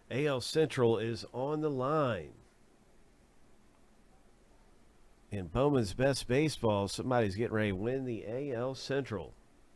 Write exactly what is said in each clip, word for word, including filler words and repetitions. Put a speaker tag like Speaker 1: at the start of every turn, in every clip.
Speaker 1: A L Central is on the line. In Bowman's Best Baseball, somebody's getting ready to win the A L Central.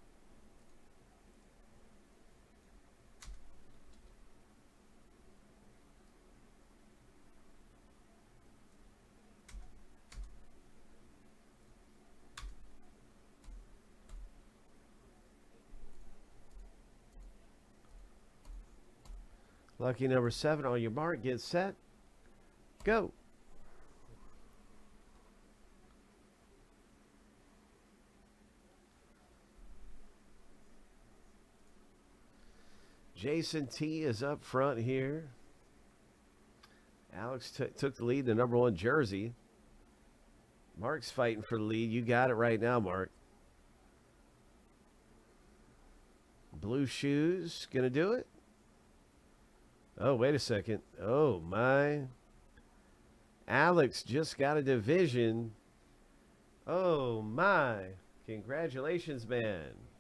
Speaker 1: Lucky number seven, on your mark, get set, go. Jason T is up front here. Alex took the lead, the number one jersey. Mark's fighting for the lead. You got it right now, Mark. Blue shoes, gonna do it? Oh, wait a second. Oh, my. Alex just got a division. Oh, my. Congratulations, man.